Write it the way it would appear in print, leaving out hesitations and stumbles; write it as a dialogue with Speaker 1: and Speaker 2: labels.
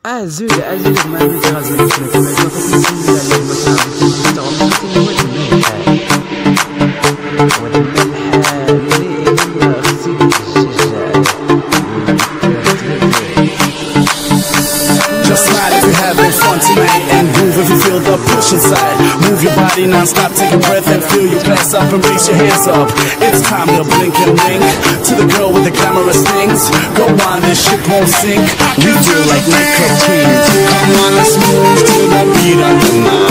Speaker 1: زود ما عندي غازي كما
Speaker 2: Just smile if you're having fun tonight, and groove if you feel the push inside. Move your body non-stop, take a breath and fill your glass up and raise your hands up. It's time to blink and wink to the girl with the glamorous things. Go on, this ship won't sink. We feel like nightclub queens. Come on, let's move to the beat of the night.